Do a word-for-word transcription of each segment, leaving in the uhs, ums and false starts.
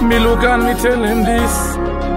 Me look and me tell him this.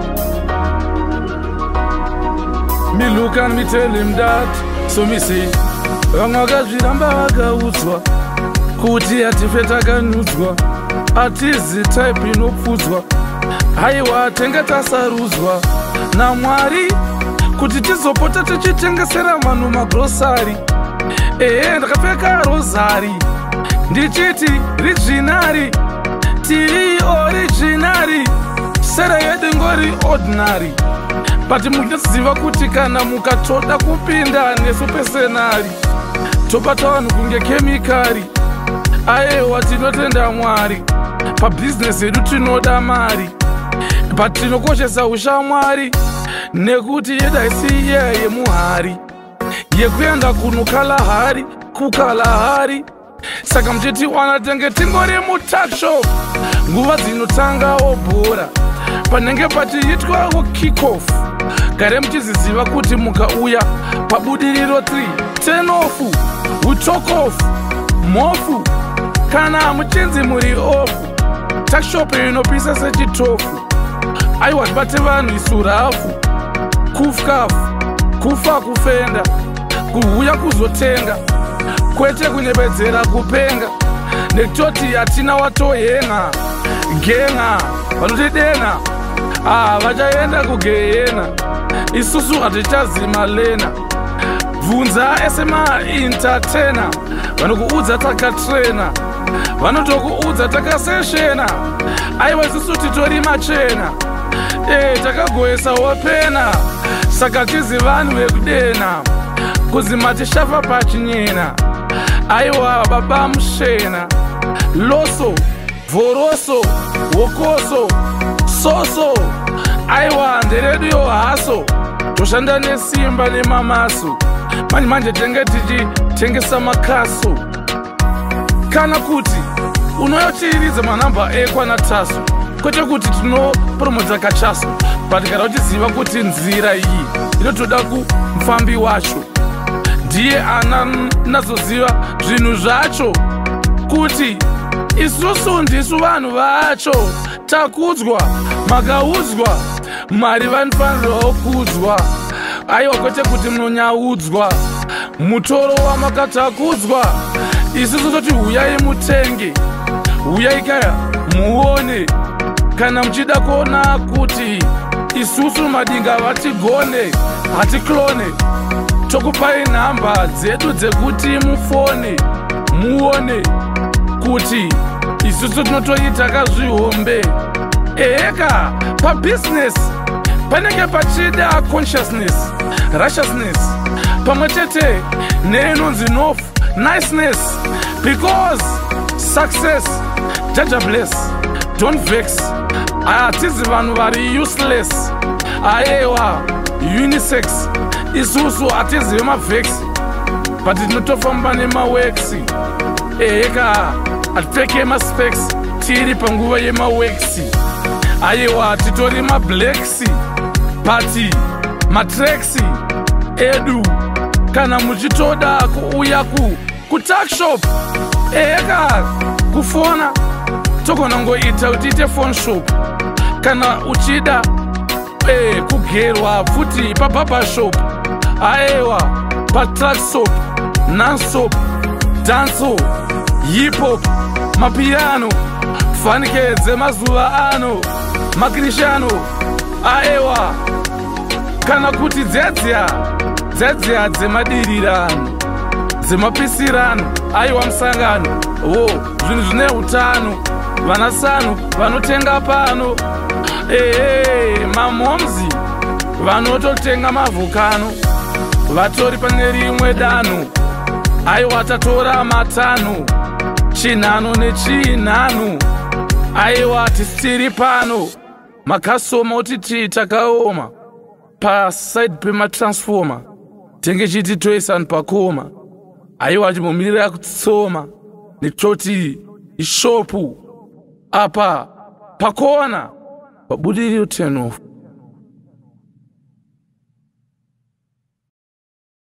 Me look and me tell him that. So me say, vangakazviramba vakaudzwa kuti atife takanudzwa, atizi type inopfudzwa, haiwa tenge tasarudzwa naMwari kuti tizopota tichitengesera vanhu magrosari. Ehe, ndakapfeka rozari ndichiti rijinari, tiri originari, sera yedu ngori ordinary. But munoziva kuti kana mukatoda kupinda nesupesenari tobata vanhu kunge kemikari. Aiwa, tinotenda Mwari, pabhizinesi yedu tinoda mari, but tinokoshesa ushamwari nekuti yedu haisi iya yemuhari yekuenda kunokalahari kukalahari. Saka muchiti wana tenge tingori mutakshop nguva dzinotangawo bhora panenge pachiitwawo kickoff. Gare muchiziziva kuti mukauya pabudiriro three ten off we talk off mofu kana muchinzi muri off. Takshop inopisa sechitofu. Aiwa, tibate vanhu isurafu kufkafu kufa kufenda kuuya kuzotenga kwete kunyepedzera kupenga nekutoti hatina watohenga genga vanotidena ah, vachaenda kugehena isusu hatichazima lena. Bvunza esema-entertainer vanokuudza takatrena, vanotokuudza takaseshena. Aiwa, isusu titori machena, e, takagoyesawo pena. Saka tizi vanhu vekudena kuzima tishafa pachinyena. Aiwa, baba mushena loso vhoroso wokoso soso. Aiwa, nderedu yohaso toshanda nesimba nemamaso. Manje manje tenge tichitengesa makaso. Kana kuti unoyochiridza manamba ekwana taso kwete kuti tinopromodza kachaso, but gara uchiziva kuti nzira iyi inotoda kumufambi wacho ndiye anazoziva zvinhu zvacho, kuti isusu ndisu vanhu vacho. Takudzwa makaudzwa mari vanofanirwawo kudzwa. Aiwa, kwete kuti munonyaudzwa mutoro wamakatakudzwa. Isusu toti huyai mutenge, huyai kaya muone. Kana muchida kuona kuti isusu madinga vatigone hatiklone, tokupai nhamba dzedu dzekuti mufone muone kuti isusu tinotoita kazvihombe. Eheka, pabhizinesi panenge pachida consciousness, righteousness pamwe chete neinonzi nof niceness, because success jaja bless, don't vex. Hatizi vanhu vari useless. Aiwa, unisex isusu hatizi vemavex, but tinotofamba nemaweksi. Eheka, hatipfeke maspecs tiri panguva yemaweksi. Aiwa, titori mablaksi pati matreksi edu. Kana muchitoda kuuya ku kutakshop, eka kufona togona ngoita kuti ite phone shop. Kana uchida e, kugerwa futi pababa shop. Aiwa, patrack soap, non-soap, danso, hip hop, mapiano, fanike dzemazuva ano, makrishano. Aiwa, kana kuti dzedzia dzedzia dzemadirirano dzemapisirano. Aiwa, musangano wo zvinhu zvine utano, vanasanu vanotenga pano. Ehe, mamomzi vanototenga mavhukano vatori pane rimwe danho. Aiwa, tatora matano chinhano nechinhano. Aiwa, tisiri pano makasoma utiti takaoma paside pematransformer tenge chiti toisani pakoma. Aiwa, chimomirira kutsoma nekutoti ishopu apa pakona pabudiriro ten off.